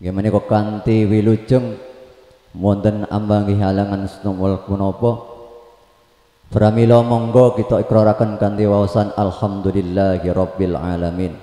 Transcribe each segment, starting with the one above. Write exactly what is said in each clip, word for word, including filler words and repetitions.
Nggih menika kanthi wilujeng wonten ambangi halangan senomol punapa pramila monggo kita ikraraken kanthi waosan alhamdulillahi rabbil alamin.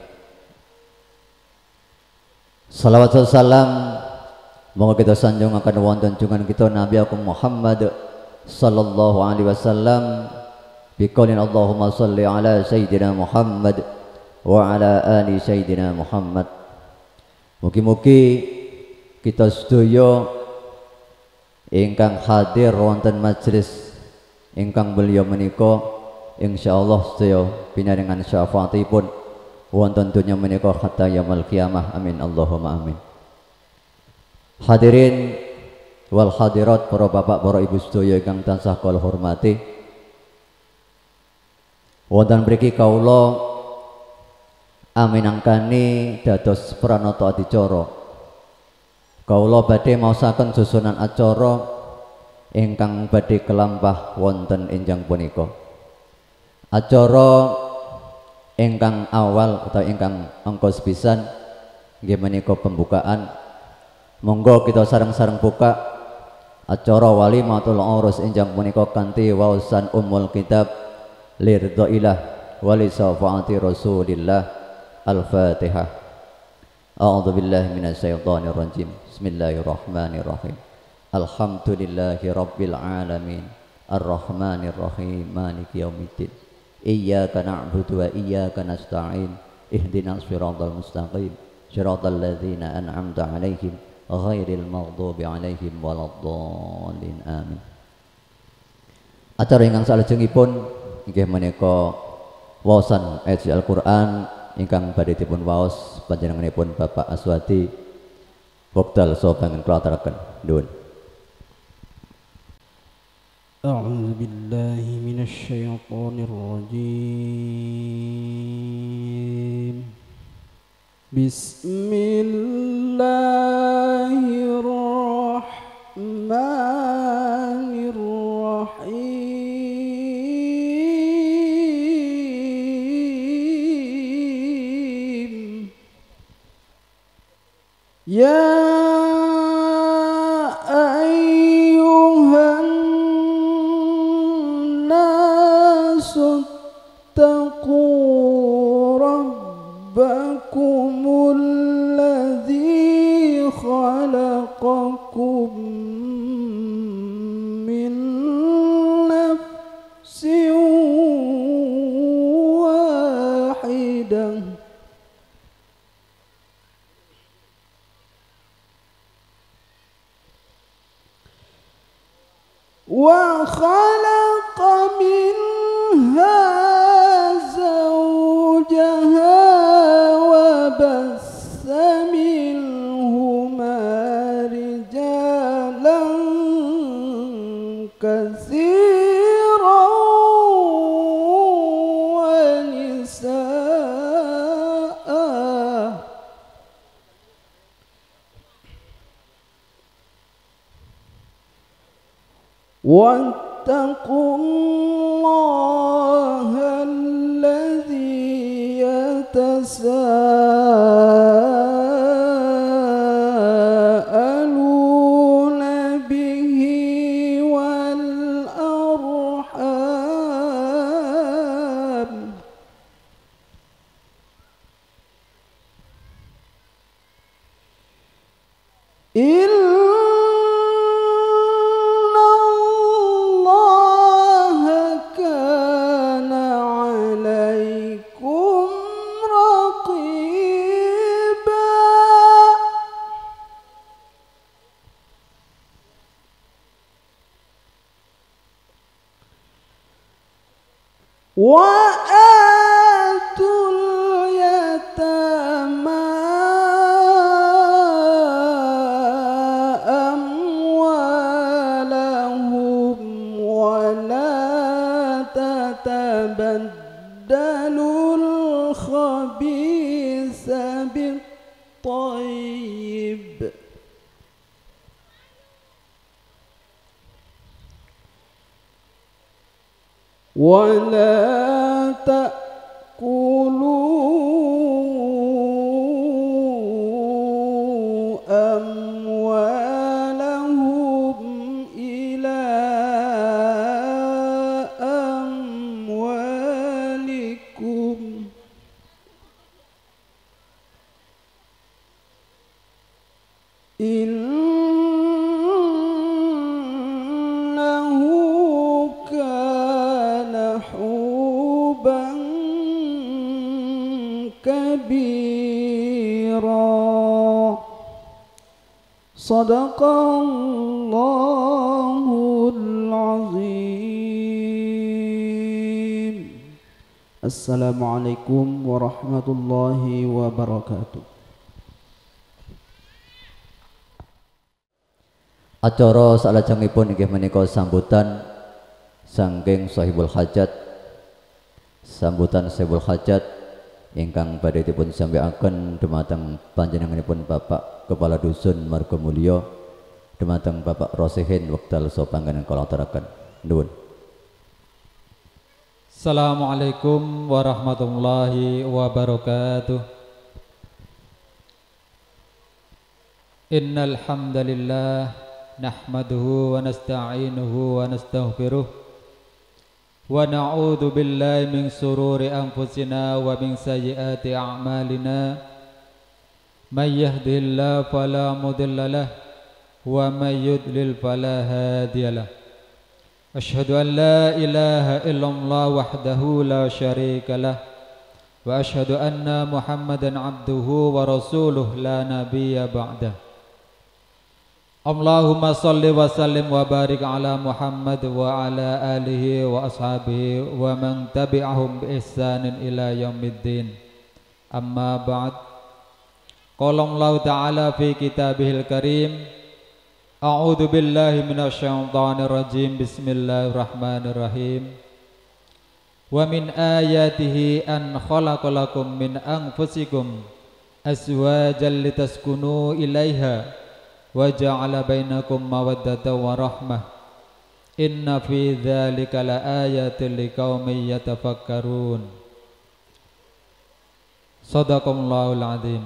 Salawat salam monggo kita sanjungaken wonten junjungan kita Nabi Agung Muhammad sallallahu alaihi wasallam biqaulin Allahumma shalli ala sayyidina Muhammad wa ala ali sayyidina Muhammad. Mugi-mugi kita sedaya ingkang hadir wonten majelis ingkang beliau menika insyaallah sedaya pinaringan syafaatipun wonten dunya menika hatta yaumil qiyamah. Amin Allahumma amin. Hadirin wal hadirat, para bapak para ibu sedaya ingkang tansah kula hormati, wonten mriki kawula aminangkani dados pranata adicara. Kawula badhe maosaken susunan acara ingkang badhe kelampah wonten enjang punika. Acara ingkang awal atau ingkang angka sepisan nggih menika pembukaan. Monggo kita sareng-sareng buka acara walimatul urus enjang punika kanthi waosan Ummul Kitab lirdhailah wa li syafaati Rasulillah. Al-Fatihah. A'udzu billahi minasyaitonir rajim. Bismillahirrahmanirrahim. Alhamdulillahi rabbil alamin. Arrahmanir rahim. Maliki yaumiddin. Iyyaka na'budu wa iyyaka nasta'in. Ihdinas siratal mustaqim. Siratal ladzina an'amta 'alaihim ghairil maghdubi 'alaihim waladdallin. Amin. Acara ingkang salajengipun inggih menika waosan ayat Al-Qur'an ingkang badhe dipun waos panjenenganipun Bapak Aswadi wekdal saha pangen kula aturaken. Nuwun. أعوذ بالله من الشيطان الرجيم بسم الله الرحمن الرحيم يا اتقوا ربكم الذي خلقكم من نفس واحدة وخلق منها زوجها وبث منهما رجالا كثيرا ونساء واتقوا الله الذي يتساءلون به والأرحام إن وآتوا اليتامى أموالهم ولا تتبدلوا الخبيث بالطيب ولا تأكلوا Sadaqallahul azim. Assalamualaikum warahmatullahi wabarakatuh. Acara salajengipun inggih menika sambutan saking Sahibul Hajat, sambutan Sahibul Hajat ingkang badhe dipun sampaiaken dumateng panjenenganipun Bapak Kepala Dusun Margomulyo, dumateng Bapak Rosihin wekdal sopangganan kula aturaken. Nuwun. Assalamualaikum warahmatullahi wabarakatuh. Innal hamdalillah nahmaduhu wa nasta'inuhu wa nastaghfiruh wa na'udzu billahi min sururi anfusina wa min sayyiati a'malina may yahdihillahu fala mudilla lahu wa may yudlil fala hadiyalah. Asyhadu an la ilaha illallah wahdahu la syarika lah wa asyhadu anna Muhammadan abduhu wa rasuluh la nabiyya ba'dah. Allahumma salli wa sallim wa barik ala Muhammad wa ala alihi wa ashabihi wa man tabi'ahum bi ihsanin ila yaumiddin. Amma ba'd. Qala Allah ta'ala fi kitabihil karim, a'udzu billahi minasyaitonir rajim, bismillahirrahmanirrahim. Wa min ayatihi an khalaqalakum min anfusikum azwajan litaskunu ilaiha wa ja'ala bainakum mawaddatan wa rahmah. Inna fi dzalika laayatin liqaumin yatafakkarun. Shadaqallahul azim.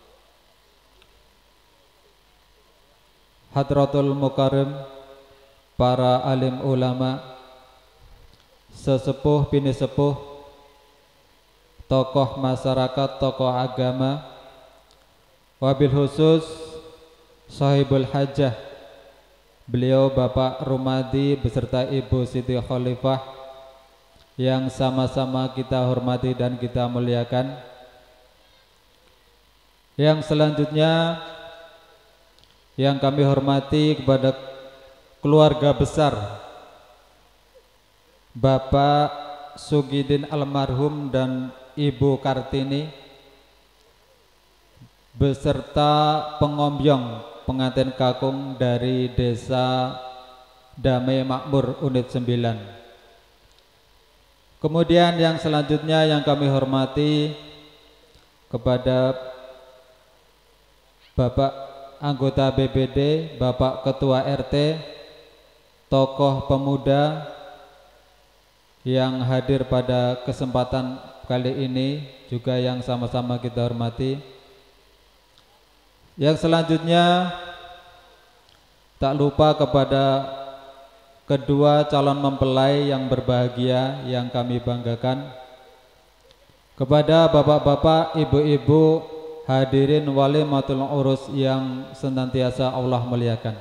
Hadratul Mukarram, para alim ulama, sesepuh bini sepuh, tokoh masyarakat, tokoh agama, wabil khusus Sahibul Hajah, beliau Bapak Rumadi beserta Ibu Siti Khalifah yang sama-sama kita hormati dan kita muliakan. Yang selanjutnya yang kami hormati kepada keluarga besar Bapak Sugidin almarhum dan Ibu Kartini beserta pengombyong pengantin kakung dari Desa Damai Makmur Unit sembilan. Kemudian yang selanjutnya yang kami hormati kepada Bapak anggota B B D, Bapak Ketua R T, tokoh pemuda yang hadir pada kesempatan kali ini juga yang sama-sama kita hormati. Yang selanjutnya tak lupa kepada kedua calon mempelai yang berbahagia yang kami banggakan, kepada bapak-bapak, ibu-ibu, hadirin walimatul urus yang senantiasa Allah muliakan.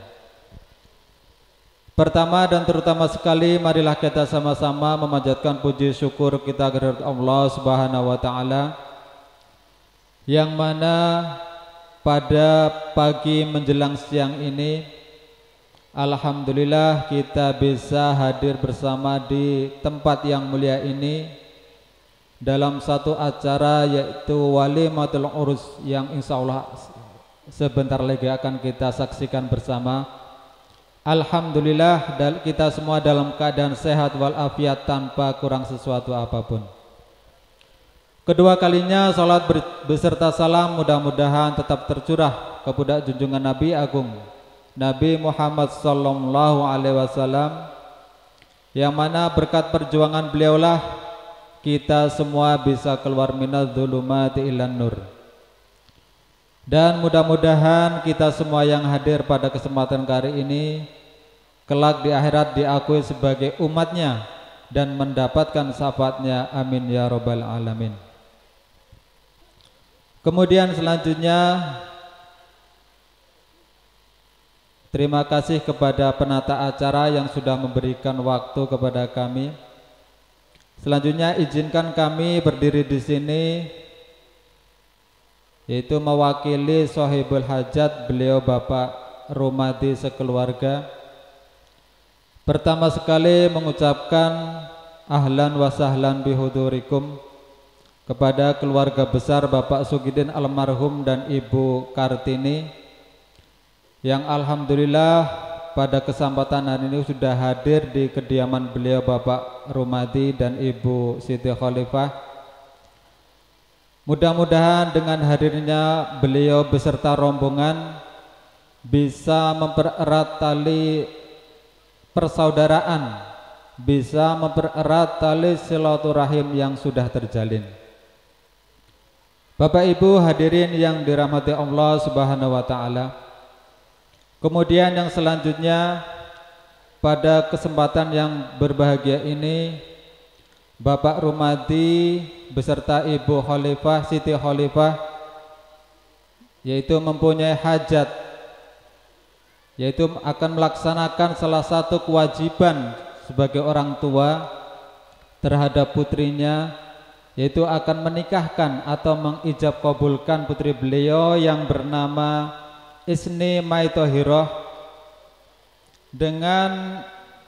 Pertama dan terutama sekali, marilah kita sama-sama memanjatkan puji syukur kita kepada Allah Subhanahu wa taala, yang mana pada pagi menjelang siang ini alhamdulillah kita bisa hadir bersama di tempat yang mulia ini dalam satu acara, yaitu Walimatul Urus, yang insya Allah sebentar lagi akan kita saksikan bersama. Alhamdulillah kita semua dalam keadaan sehat walafiat tanpa kurang sesuatu apapun. Kedua kalinya salat beserta salam mudah-mudahan tetap tercurah kepada junjungan Nabi Agung Nabi Muhammad sallallahu alaihi wasallam, yang mana berkat perjuangan beliaulah kita semua bisa keluar minadz dzulumati ilan nur. Dan mudah-mudahan kita semua yang hadir pada kesempatan kali ini kelak di akhirat diakui sebagai umatnya dan mendapatkan syafaatnya, amin ya rabbal alamin. Kemudian selanjutnya terima kasih kepada penata acara yang sudah memberikan waktu kepada kami. Selanjutnya izinkan kami berdiri di sini, yaitu mewakili Sahibul Hajat, beliau Bapak Rumadi sekeluarga. Pertama sekali mengucapkan ahlan wa sahlan bihudurikum kepada keluarga besar Bapak Sugidin almarhum dan Ibu Kartini yang alhamdulillah pada kesempatan hari ini sudah hadir di kediaman beliau Bapak Rumadi dan Ibu Siti Khalifah. Mudah-mudahan dengan hadirnya beliau beserta rombongan bisa mempererat tali persaudaraan, bisa mempererat tali silaturahim yang sudah terjalin. Bapak Ibu hadirin yang dirahmati Allah Subhanahu wa taala. Kemudian yang selanjutnya pada kesempatan yang berbahagia ini Bapak Rumadi beserta Ibu Khalifah Siti Khalifah yaitu mempunyai hajat, yaitu akan melaksanakan salah satu kewajiban sebagai orang tua terhadap putrinya, yaitu akan menikahkan atau mengijab kabulkan putri beliau yang bernama Isni Maitohiroh dengan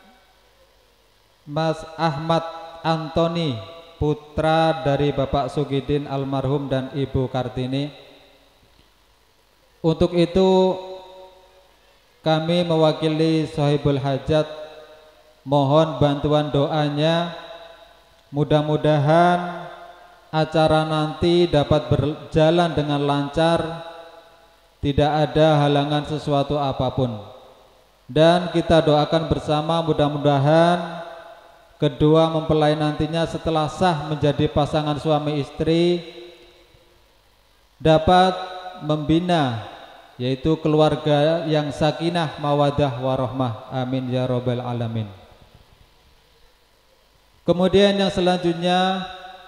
Mas Ahmad Antoni, putra dari Bapak Sugidin almarhum dan Ibu Kartini. Untuk itu kami mewakili Sohibul Hajat mohon bantuan doanya, mudah-mudahan acara nanti dapat berjalan dengan lancar, tidak ada halangan sesuatu apapun. Dan kita doakan bersama mudah-mudahan kedua mempelai nantinya setelah sah menjadi pasangan suami istri dapat membina yaitu keluarga yang sakinah mawadah warahmah. Amin ya rabbal alamin. Kemudian yang selanjutnya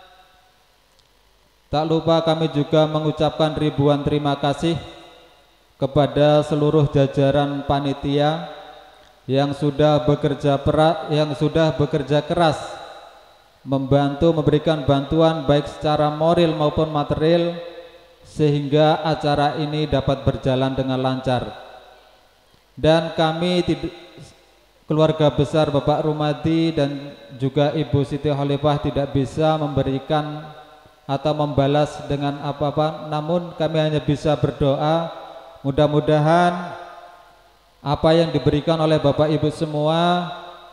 tak lupa kami juga mengucapkan ribuan terima kasih kepada seluruh jajaran panitia yang sudah bekerja perat, yang sudah bekerja keras membantu memberikan bantuan baik secara moral maupun material sehingga acara ini dapat berjalan dengan lancar. Dan kami keluarga besar Bapak Rumadi dan juga Ibu Siti Khalifah tidak bisa memberikan atau membalas dengan apa-apa, namun kami hanya bisa berdoa mudah-mudahan apa yang diberikan oleh Bapak Ibu semua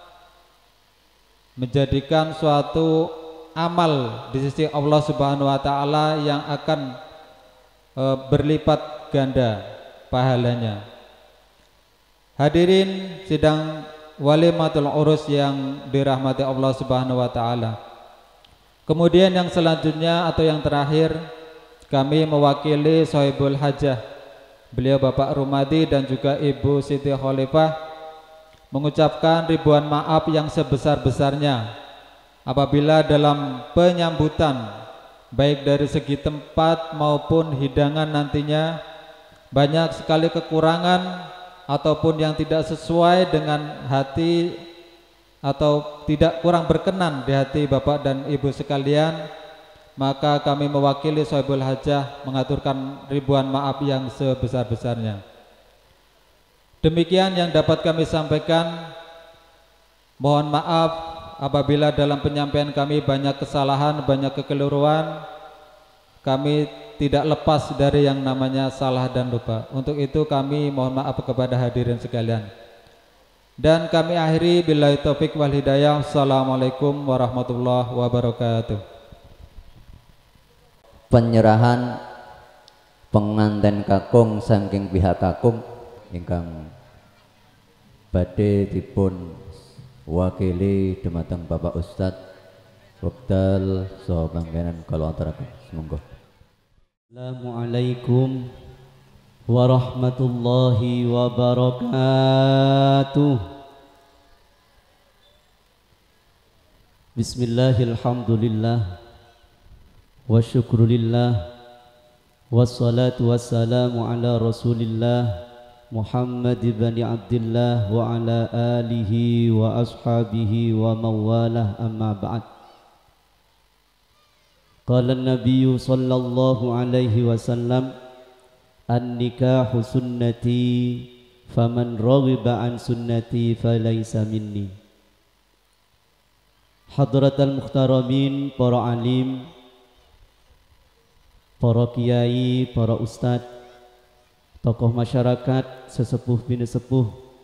menjadikan suatu amal di sisi Allah Subhanahu wa taala yang akan e, berlipat ganda pahalanya. Hadirin sidang walimatul urus yang dirahmati Allah Subhanahu wa taala. Kemudian yang selanjutnya atau yang terakhir kami mewakili Sohibul Hajah beliau Bapak Rumadi dan juga Ibu Siti Khalifah mengucapkan ribuan maaf yang sebesar-besarnya apabila dalam penyambutan baik dari segi tempat maupun hidangan nantinya banyak sekali kekurangan ataupun yang tidak sesuai dengan hati atau tidak kurang berkenan di hati Bapak dan Ibu sekalian, maka kami mewakili Sohibul Hajah mengaturkan ribuan maaf yang sebesar-besarnya. Demikian yang dapat kami sampaikan. Mohon maaf apabila dalam penyampaian kami banyak kesalahan, banyak kekeliruan. Kami tidak lepas dari yang namanya salah dan lupa. Untuk itu kami mohon maaf kepada hadirin sekalian. Dan kami akhiri billahi taufik wal hidayah. Assalamualaikum warahmatullahi wabarakatuh. Penyerahan penganten kakung saking pihak kakung ingkang badhe dipun wakili dumateng Bapak Ustadz wekdal saha panggenan kala aturaken semonggo. Assalamualaikum warahmatullahi wabarakatuh. Bismillahirrahmanirrahim. Wa syukrulillah wassalatu wassalamu ala rasulillah Muhammad ibn Abdillah wa ala alihi wa ashabihi wa mawalah amma ba'd. Qala an-nabiyyu sallallahu alaihi wasallam an-nikahu sunnati faman raghiba an sunnati falaysa minni. Hadratal muhtaramin, para alim, para kiai, para ustadz, tokoh masyarakat, sesepuh bini sepuh,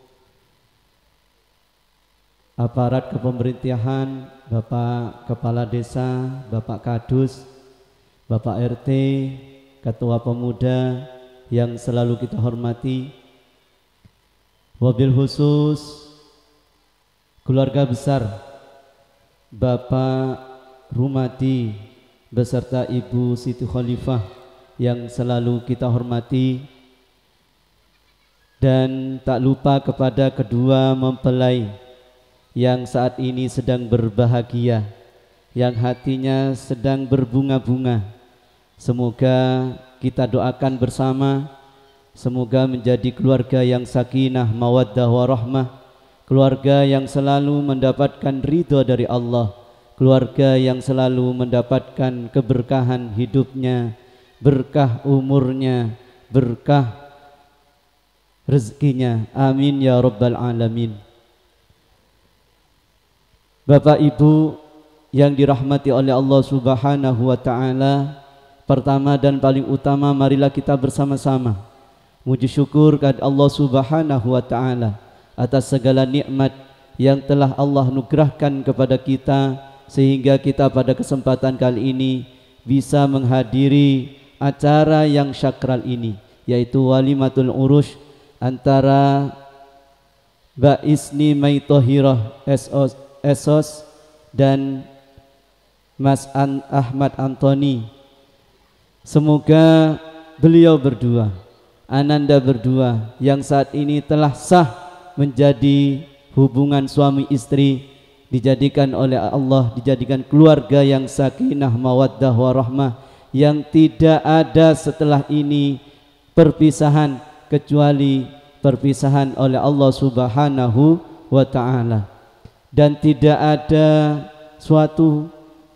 aparat kepemerintahan, Bapak Kepala Desa, Bapak Kadus, Bapak R T, Ketua Pemuda yang selalu kita hormati, wabil khusus keluarga besar Bapak Rumadi beserta Ibu Siti Khalifah yang selalu kita hormati, dan tak lupa kepada kedua mempelai yang saat ini sedang berbahagia, yang hatinya sedang berbunga-bunga. Semoga kita doakan bersama, semoga menjadi keluarga yang sakinah, mawaddah, warahmah, keluarga yang selalu mendapatkan ridho dari Allah, keluarga yang selalu mendapatkan keberkahan hidupnya, berkah umurnya, berkah rezekinya. Amin ya rabbal alamin. Bapak Ibu yang dirahmati oleh Allah Subhanahu wa taala, pertama dan paling utama marilah kita bersama-sama muji syukur kepada Allah Subhanahu wa taala atas segala nikmat yang telah Allah nugerahkan kepada kita, sehingga kita pada kesempatan kali ini bisa menghadiri acara yang syakral ini, yaitu walimatul urush antara Mbak Isni Maitohirah Esos, Esos dan Mas An Ahmad Antoni. Semoga beliau berdua, ananda berdua yang saat ini telah sah menjadi hubungan suami istri, dijadikan oleh Allah, dijadikan keluarga yang sakinah, mawaddah, warahmah, yang tidak ada setelah ini perpisahan kecuali perpisahan oleh Allah Subhanahu wa ta'ala, dan tidak ada suatu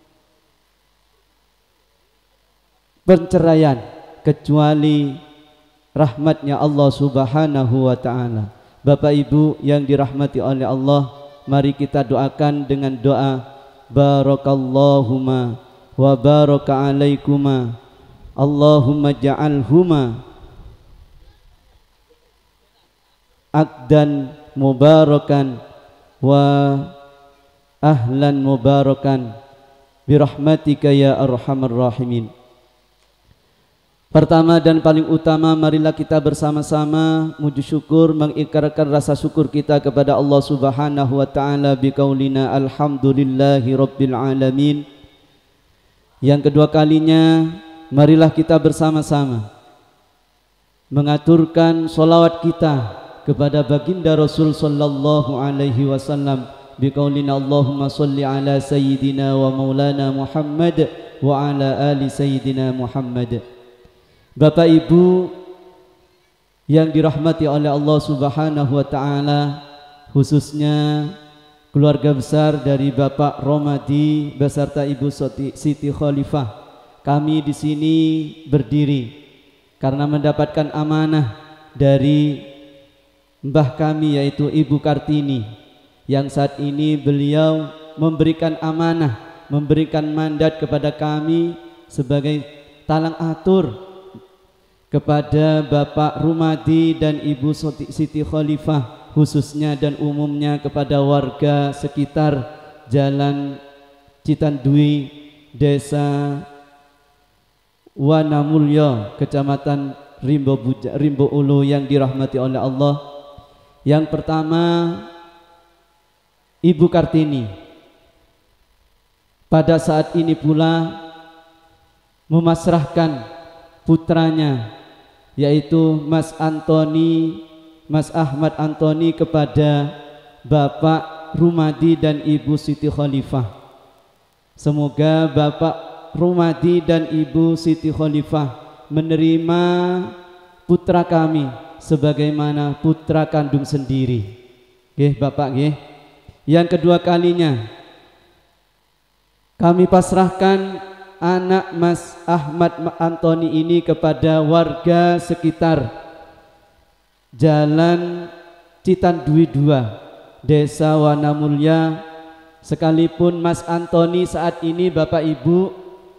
perceraian kecuali rahmatnya Allah Subhanahu wa ta'ala. Bapak Ibu yang dirahmati oleh Allah, mari kita doakan dengan doa barakallahumma wa baraka alaikuma, Allahumma ja'alhuma akdan mubarakan wa ahlan mubarakan birahmatika ya arhamar rahimin. Pertama dan paling utama, marilah kita bersama-sama muji syukur, mengikrarkan rasa syukur kita kepada Allah Subhanahu wa ta'ala biqaulina alhamdulillahi rabbil alamin. Yang kedua kalinya, marilah kita bersama-sama mengaturkan solawat kita kepada baginda Rasul sallallahu alaihi wasallam biqaulina Allahumma salli ala sayyidina wa maulana Muhammad wa ala ali sayyidina Muhammad. Bapak Ibu yang dirahmati oleh Allah Subhanahu wa ta'ala, khususnya keluarga besar dari Bapak Romadi beserta Ibu Siti Khalifah, kami di sini berdiri karena mendapatkan amanah dari mbah kami, yaitu Ibu Kartini, yang saat ini beliau memberikan amanah, memberikan mandat kepada kami sebagai talang atur kepada Bapak Rumadi dan Ibu Siti Khalifah khususnya dan umumnya kepada warga sekitar Jalan Citandui, Desa Wanamulyo, Kecamatan Rimbo, Buja, Rimbo Ulu yang dirahmati oleh Allah. Yang pertama, Ibu Kartini pada saat ini pula memasrahkan putranya, yaitu Mas Antoni, Mas Ahmad Antoni, kepada Bapak Rumadi dan Ibu Siti Khalifah. Semoga Bapak Rumadi dan Ibu Siti Khalifah menerima putra kami sebagaimana putra kandung sendiri. Nggih, Bapak nggih. Yang kedua kalinya kami pasrahkan anak Mas Ahmad Antoni ini kepada warga sekitar Jalan Citandui dua, Desa Wanamulya. Sekalipun Mas Antoni saat ini Bapak Ibu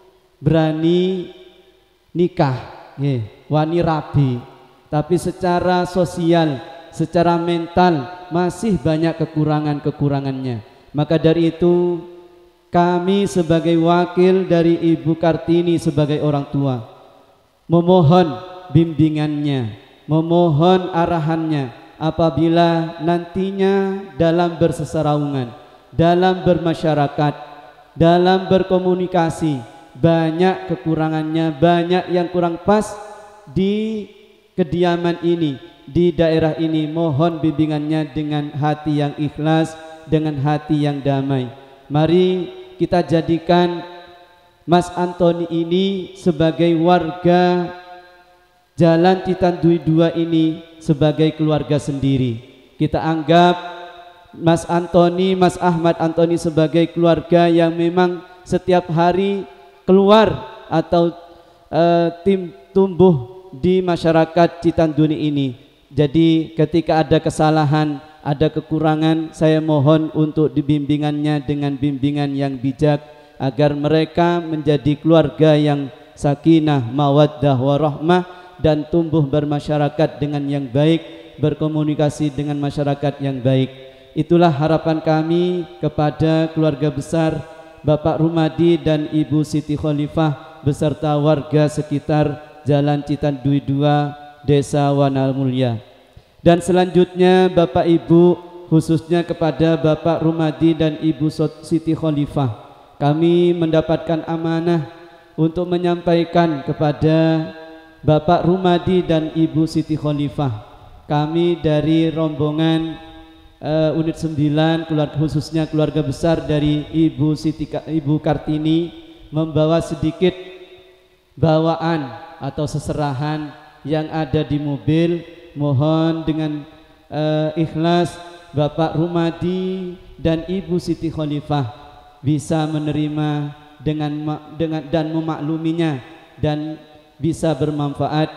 berani nikah, yeah, wani rabi, tapi secara sosial, secara mental masih banyak kekurangan-kekurangannya. Maka dari itu kami sebagai wakil dari Ibu Kartini sebagai orang tua memohon bimbingannya, memohon arahannya apabila nantinya dalam berseseraungan, dalam bermasyarakat, dalam berkomunikasi banyak kekurangannya, banyak yang kurang pas di kediaman ini, di daerah ini. Mohon bimbingannya dengan hati yang ikhlas, dengan hati yang damai. Mari kita jadikan Mas Antoni ini sebagai warga Jalan Citandui dua ini sebagai keluarga sendiri. Kita anggap Mas Antoni, Mas Ahmad Antoni sebagai keluarga yang memang setiap hari keluar atau uh, tim tumbuh di masyarakat Citandui ini. Jadi ketika ada kesalahan, ada kekurangan, saya mohon untuk dibimbingannya dengan bimbingan yang bijak agar mereka menjadi keluarga yang sakinah, mawaddah, warahmah dan tumbuh bermasyarakat dengan yang baik, berkomunikasi dengan masyarakat yang baik. Itulah harapan kami kepada keluarga besar Bapak Rumadi dan Ibu Siti Khalifah beserta warga sekitar Jalan Citandui dua, Desa Wanamulya. Dan selanjutnya Bapak Ibu, khususnya kepada Bapak Rumadi dan Ibu Siti Khalifah, kami mendapatkan amanah untuk menyampaikan kepada Bapak Rumadi dan Ibu Siti Khalifah, kami dari rombongan uh, unit sembilan, keluarga, khususnya keluarga besar dari Ibu Siti Ibu Kartini, membawa sedikit bawaan atau seserahan yang ada di mobil. Mohon dengan uh, ikhlas Bapak Rumadi dan Ibu Siti Khalifah bisa menerima dengan dengan dan memakluminya dan bisa bermanfaat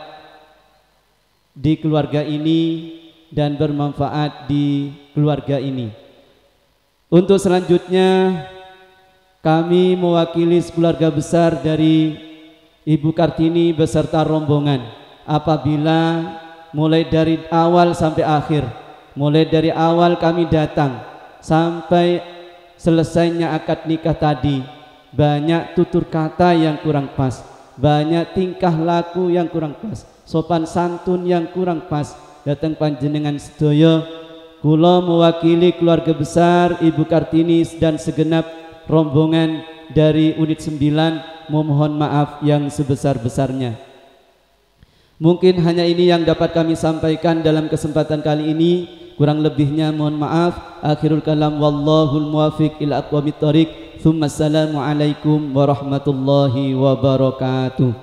di keluarga ini dan bermanfaat di keluarga ini. Untuk selanjutnya kami mewakili keluarga besar dari Ibu Kartini beserta rombongan, apabila mulai dari awal sampai akhir, mulai dari awal kami datang sampai selesainya akad nikah tadi, banyak tutur kata yang kurang pas, banyak tingkah laku yang kurang pas, sopan santun yang kurang pas. Datang panjenengan sedaya, kula mewakili keluarga besar Ibu Kartini dan segenap rombongan dari unit sembilan memohon maaf yang sebesar-besarnya. Mungkin hanya ini yang dapat kami sampaikan dalam kesempatan kali ini. Kurang lebihnya mohon maaf. Akhirul kalam wallahul muwafiq ila aqwamit thoriq. Tsumma assalamu alaikum warahmatullahi wabarakatuh.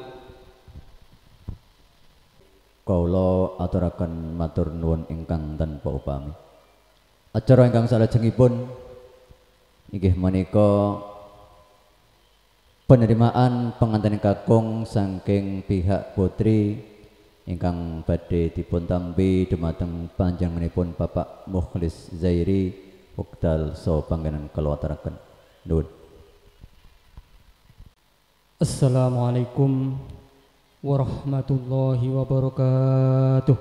Kula aturaken matur nuwun ingkang tanpa upami. Acara ingkang salajengipun inggih menika penerimaan pengantin kakung saking pihak putri ingkang badhe dipun tampi dumateng panjenenganipun Bapak Mukhlis Zairi wekdal saha panggenan kula aturaken nuwun. Assalamualaikum warahmatullahi wabarakatuh.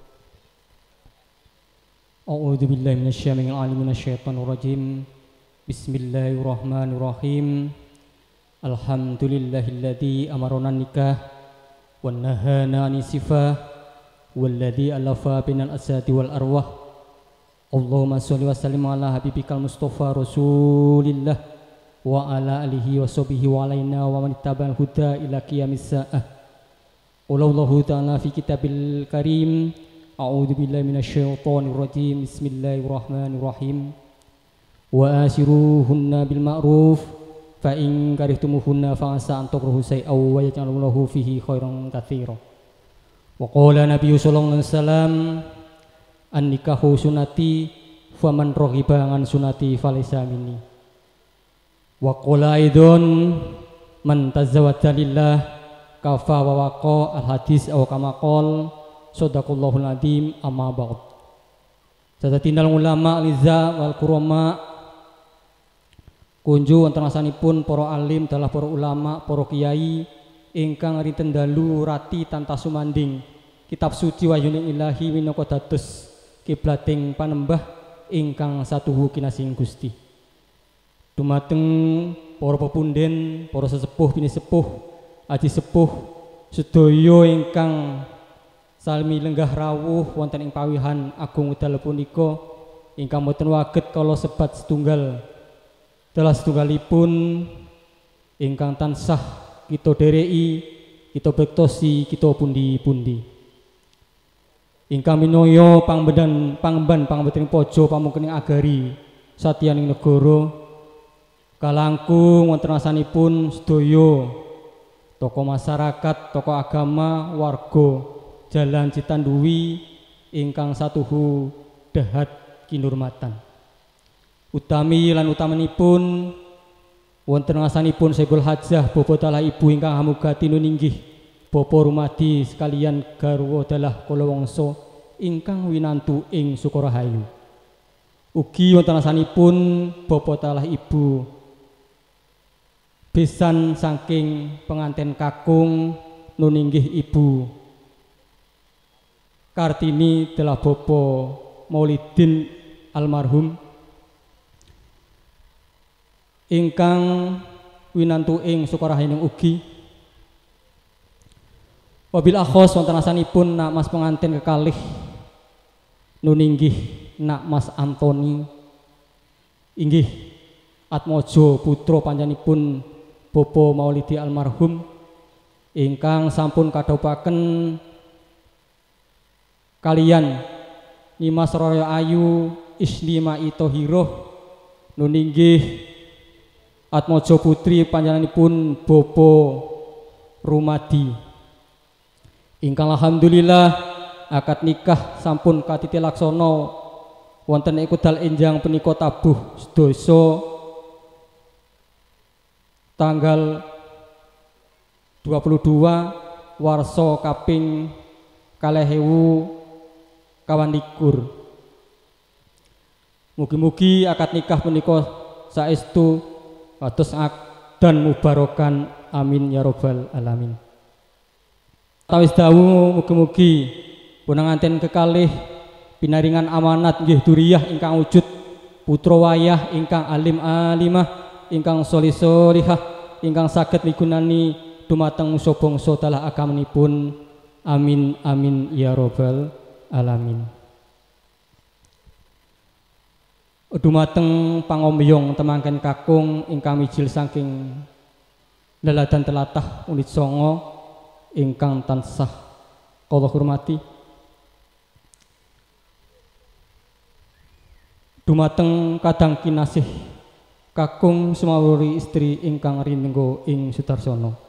A'udzu billahi minasyaitonir rajim minasyaitonir rajim. Bismillahirrahmanirrahim. Alhamdulillahilladzi amarana nikah wa nahana anisifah walladzi alafa binal asati wal arwah. Allahumma sholli wa sallim ala habibikal mustafa rasulillah wa ala alihi wa sahbihi wa alaina wa man ittaba'al huda ila qiyamis saah. Allahu ta'ala fi kitabil karim. A'udzu billahi minasyaitonir rajim. Bismillahirrahmanirrahim. Wa asiruhunna bil ma'ruf fa in karihtumuhunna fa asa an takrahu shay'aw wa yaj'alullahu fihi khairan katsiran. Wa qala nabiyyu sallallahu alaihi wasallam an nikahu sunnati faman raghiba an sunnati falaysa minni. Wa qala aidon man tazawwaja lillah kafa wa waqa al hadis aw kama qol Shadaqallahul adzim. Amma ba'd. Sadatinal ulama liza wal kurama kunju wonten asanipun para alim dalah para ulama, para kiai ingkang rinten dalu rati tanta sumanding kitab suci wahyuning ilahi minangka dados kiblating panembah ingkang satuhu kinasing Gusti. Dumateng para pepunden, para sesepuh bini sepuh, aji sepuh sedaya ingkang salmi lenggah rawuh wonten ing pawihan agung wedal punika ingkang boten waget kala sebat setunggal dalah setunggalipun ingkang tansah kita dereki, kita bektosi, kita pundi-pundi. Ingkang minoyo pangbedan pangban pangbeting pojo pamungkening agari satyaning negara kalangkung wonten asanipun sedaya tokoh masyarakat, tokoh agama, warga Jalan Citanduwi ingkang satuhu dahat kinurmatan. Utami lan utamanipun wonten ngasanipun Syekhul Hajah bobotalah ibu ingkang hamugati nuninggih bapa rumadi sekalian garwa dalah kala wangsa ingkang winantu ing Sukarahayu. Ugi wonten ngasanipun bobotalah ibu besan saking penganten kakung nuninggih ibu Kartini telah Bopo Maulidin almarhum ingkang winantu ing Sukarahayu ugi. Wabil akhos wonten asanipun nak mas pengantin kekalih nuninggih nak mas Antoni inggih Atmojo putra panjenenganipun Bopo Maulidi almarhum ingkang sampun kadhaupaken kalian Nimas Raya Ayu Isni Mai Tohiroh nuninggih Atmojo putri panjenenganipun Bopo Rumadi ingkang alhamdulillah akad nikah sampun katiti laksana wonten ing kudal enjang punika tabuh sedasa tanggal dua puluh dua warsa kaping kalih ewu kawan likur. Mugi-mugi akad nikah punika saestu kados dan mubarokan amin ya robbal alamin. Tawis dawuh mugi-mugi punanganten kekalih pinaringan amanat nggih duriyah ingkang wujud putra wayah ingkang alim alimah ingkang sholih sholihah ingkang saged migunani dumateng bangsa dalah agamanipun. Amin amin ya robbal alamin. Dumateng pangombyong temangken kakung ingkang mijil saking leladan telatah unit songo ingkang tansah kula hormati. Dumateng kadang kinasih kakung sumawuri istri ingkang rinenggo ing Sudarsono.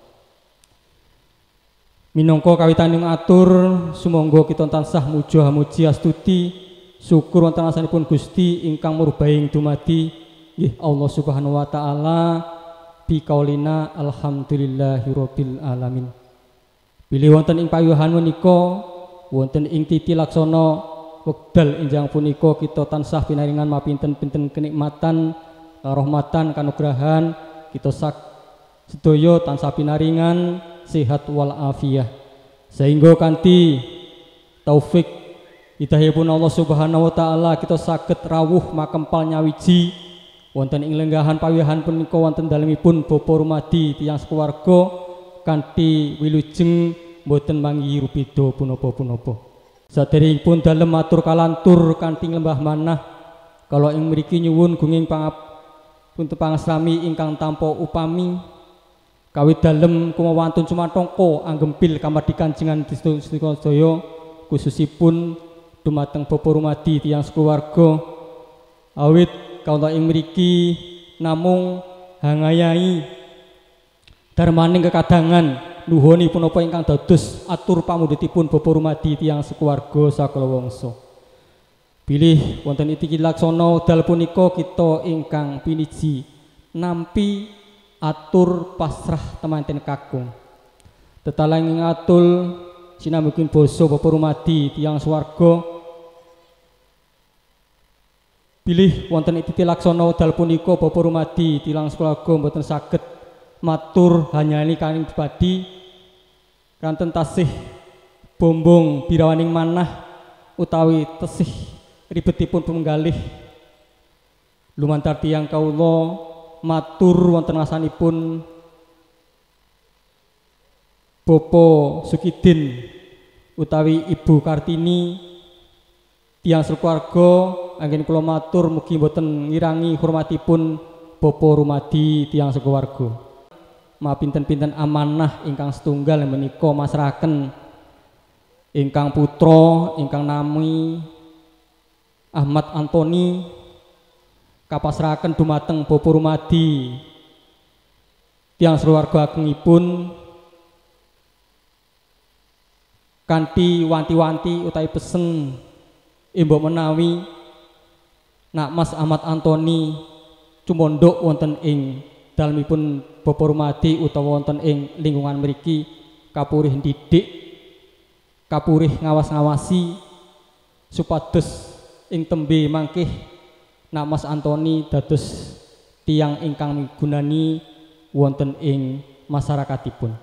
Minangka kawitaning atur sumangga kita tansah muja muji astuti syukur wonten asanipun Gusti ingkang murbaing dumadi nggih Allah Subhanahu wa taala bikaulina alhamdulillahirabbil alamin. Bilih wonten ing pawihan menika wonten ing titi laksana wekdal enjang punika kita tansah pinaringan mapinten-pinten kenikmatan rahmatan kanugrahan kita sak sedaya tansah pinaringan sehat wal afiyah sehingga kanthi taufik hidayahipun Allah Subhanahu wa taala kita saged rawuh makempal nyawiji wonten ing lenggahan pawihan punika wonten dalemipun bapa rumadi tiyang sekuwarga kanthi wilujeng boten manggi rupida punapa-punapa. Saderengipun dalem matur kalantur kanthi lembah manah kala ing mriki nyuwun gunging pangap punten pangaslami ingkang tanpa upami kawit dalem kumawantun sumatangka anggempil kamardikan jenengan sedaya khususipun dumateng bapa rumadi tiyang sekuwarga awit kawula ing mriki namung hangayai darmaning kekadangan nuhuni punapa ingkang dados atur pamudhutipun bapa rumadi tiyang sekuwarga sakala wangsa. Bilih wonten iki laksana dal punika kita ingkang piniji nampi atur pasrah temanten kakung. Tetalang atul sinambikin basa Bapa Rumadi tiyang swarga bilih wonten titi laksana wekdal punika Bapa Rumadi tiyang swarga mboten saged matur hanyani kanging pribadi kanten tasih bombong birawaning manah utawi tesih ribetipun penggalih lumantar tiyang kawula matur wonten ngasanipun Bapa Sukidin utawi Ibu Kartini tiyang sekeluarga anggen kula matur mugi boten ngirangi hormatipun Bapa Rumadi tiyang sekeluarga ma pinten-pinten amanah ingkang setunggal menika masrahaken ingkang putra ingkang nami Ahmad Antoni kapasrahaken dumateng Bapa Rumadi tiyang sekeluarga agengipun kanthi wanti-wanti utawi pesen imbok menawi nak Mas Ahmad Antoni cumondhok wonten ing dalemipun Bapa Rumadi utawa wonten ing lingkungan mriki kapurih didik kapurih ngawas-ngawasi supados ing tembe mangkih nak Mas Antoni dados tiyang ingkang migunani wonten ing masyarakatipun.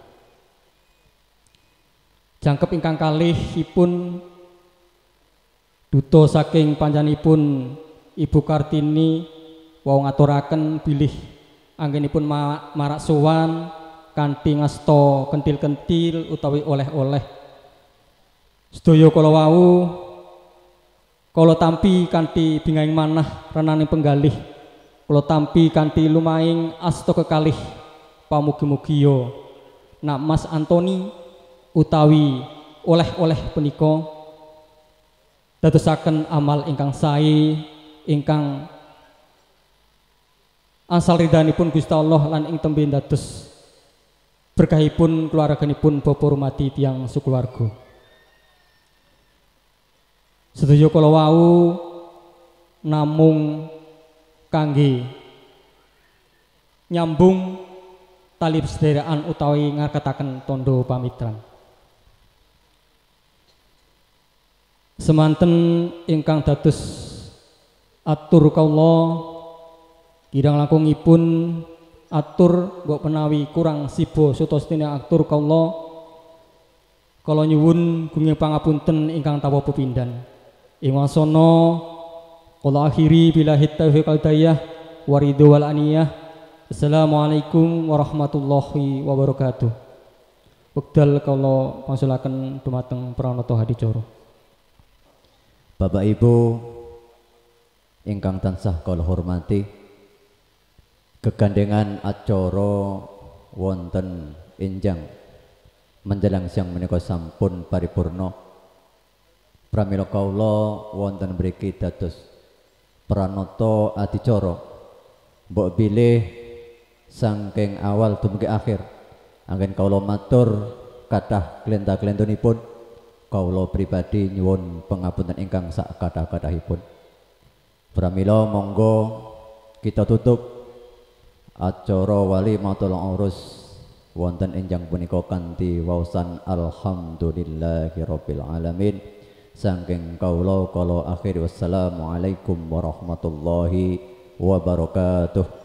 Jangkep ingkang kalihipun duta saking panjenenganipun Ibu Kartini wau ngaturaken bilih anggenipun ma marak sowan kanthi ngasta kentil-kentil utawi oleh-oleh sedaya kala wau kala tampi kanthi bingahing manah renaning penggalih kala tampi kanthi lumaing asta kekalih pamugi-mugi nak Mas Antoni utawi oleh-oleh punika dadosaken amal ingkang sae ingkang asal ridhanipun Gusti Allah lan ing tembe dados berkahipun keluarganipun Bapa Rumadi tiyang sukeluarga. Sedaya kala wau namung kangge nyambung tali sederekan utawi ngarketaken tondo pamitran. Semanten ingkang dados atur kawula kirang langkungipun atur mbok menawi kurang sibo sutostine atur kawula kala nyuwun gunging pangapunten ingkang tawa pepindhan. Ing wasana kula akhiri billahi taufiq wal hidayah waridho wal aniyah. Assalamualaikum warahmatullahi wabarakatuh. Wekdal kula pangsulaken dumateng pranata hadicara. Bapak Ibu ingkang tansah kula hormati, kegandengan acara wonten enjang menjelang siang menika sampun paripurna. Pramila kawula wonten mriki dados pranata adicara mbok bilih saking awal dumugi akhir anggen kawula matur kathah klenta-klentunipun kawula pribadi nyuwun pangapunten ingkang sak kathah-kathahipun. Pramila monggo kita tutup acara walimatul urus wonten enjang punika kanthi waosan alhamdulillahirabbil alamin. Saking kawula kala akhir wassalamualaikum warahmatullahi wabarakatuh.